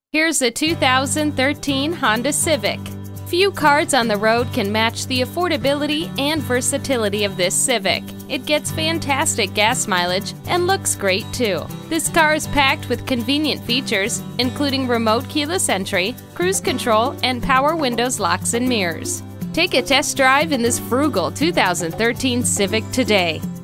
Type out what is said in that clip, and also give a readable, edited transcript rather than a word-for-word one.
Here's a 2013 Honda Civic. Few cars on the road can match the affordability and versatility of this Civic. It gets fantastic gas mileage and looks great too. This car is packed with convenient features, including remote keyless entry, cruise control, and power windows, locks, and mirrors. Take a test drive in this frugal 2013 Civic today.